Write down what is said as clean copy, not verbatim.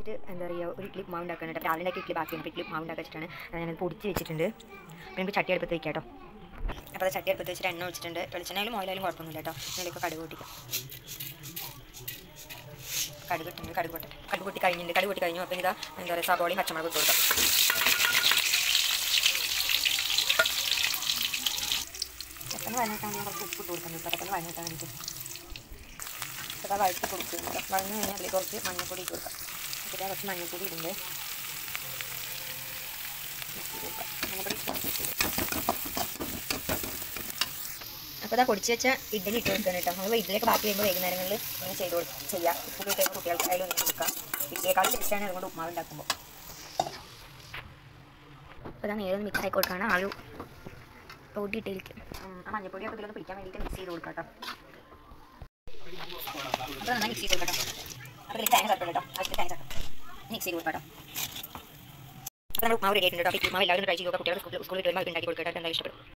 വേണ്ടിയിട്ട് എന്താ പറയുക ഒരു ഇഡ്ഡലി മാവ് ഉണ്ടാക്കാനുണ്ട്. രാവിലെ ഉണ്ടാക്കി ഇഡ്ഡലി ബാക്കി വന്നപ്പോൾ ഇഡ്ഡലി മാവ് ഉണ്ടാക്കാൻ വെച്ചിട്ടാണ് ഞാനത് പൊടിച്ച് വെച്ചിട്ടുണ്ട്. അപ്പോൾ നമുക്ക് ചട്ടി അടുപ്പത്ത് വയ്ക്കാം കേട്ടോ. അപ്പോൾ അത് ചട്ടി അടുപ്പത്ത് വെച്ചിട്ട് എണ്ണ ഒഴിച്ചിട്ടുണ്ട്. വെളിച്ചെണ്ണയിലും ഓയിലായാലും കുഴപ്പമൊന്നുമില്ല കേട്ടോ. ഇതിലേക്ക് കടുക് പൊട്ടിക്കാം. കടുക് ഇട്ടുണ്ട്. കടുക് പൊട്ടി കഴിഞ്ഞിട്ടുണ്ട്. കടുക് പൊട്ടി കഴിഞ്ഞു. അപ്പോൾ ഇതാ എന്താ പറയുക സവാളയും പച്ചമുളകും ഇട്ട് കൊടുക്കാം. പെട്ടെന്ന് വഴഞ്ഞിട്ടാണ് ഞാൻ കുറച്ച് ഉപ്പ് ഇട്ട് കൊടുക്കുന്നത്. പെട്ടെന്ന് വഴഞ്ഞിട്ടാൻ വേണ്ടിയിട്ട് അപ്പോൾ അത് വഴറ്റി കൊടുക്കുന്നുണ്ട്. വഴഞ്ഞു കഴിഞ്ഞാൽ അതിലേക്ക് കുറച്ച് മഞ്ഞൾപ്പൊടി ഇട്ട് കൊടുക്കാം. അപ്പോൾ കുറച്ച് മഞ്ഞൾപ്പൊടി ഇടുന്നുണ്ട്. അപ്പോൾ ഇതാ പൊടിച്ച് വെച്ച ഇഡ്ഡലി ഇട്ട് കൊടുക്കണം കേട്ടോ. നമ്മൾ ഇഡ്ഡലിയൊക്കെ ബാക്കി വരുമ്പോൾ വൈകുന്നേരങ്ങളിൽ ഇങ്ങനെ ചെയ്യാം. ഉപ്പ് ഇട്ട് കുട്ടികൾക്ക് അതിൽ ഒന്ന് കൊടുക്കാം. ഇഡ്ഡലിയേക്കാൾ ടേസ്റ്റാണ് അതുകൊണ്ട് ഉപ്മാവ് ഉണ്ടാക്കുമ്പോൾ. അപ്പോൾ ഇതാ നേരെ ഒന്ന് മിക്സ് ആക്കി കൊടുക്കുകയാണ്. ആ ഒരു പൊടി ഇട്ടിരിക്കും. ആ മഞ്ഞൾപ്പൊടിയൊക്കെ ഇതിലൊന്ന് പിടിക്കാൻ വേണ്ടിയിട്ട് മിക്സ് ചെയ്ത് കൊടുക്കാം കേട്ടോ. അപ്പോൾ നന്നായി മിക്സ് ചെയ്ത് കൊടുക്കാം കേട്ടോ. അപ്പോൾ ഇതിൽ തേങ്ങ ചേർക്കണം കേട്ടോ. ആവശ്യത്തിന് തേങ്ങ ചേർക്കാം. മിക്സ് ചെയ്ത് കൊടുക്കാം കേട്ടോ. അപ്പോൾ നമ്മൾ ഉപ്മാവ് റെഡി ആയിട്ടുണ്ട് കേട്ടോ. ഉപ്മാവ് എല്ലാവരും ട്രൈ ചെയ്ത് നോക്കാം. കുട്ടികൾ സ്കൂളിൽ വരുമ്പോൾ ഉണ്ടാക്കി കൊടുക്കാം കേട്ടോ. എന്തായാലും ഇഷ്ടപ്പെടും.